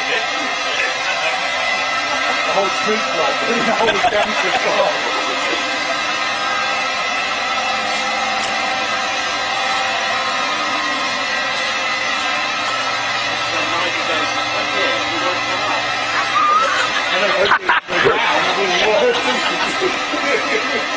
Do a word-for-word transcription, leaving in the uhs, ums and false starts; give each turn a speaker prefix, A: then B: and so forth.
A: The whole street's like, the whole campus gone. I don't know, it's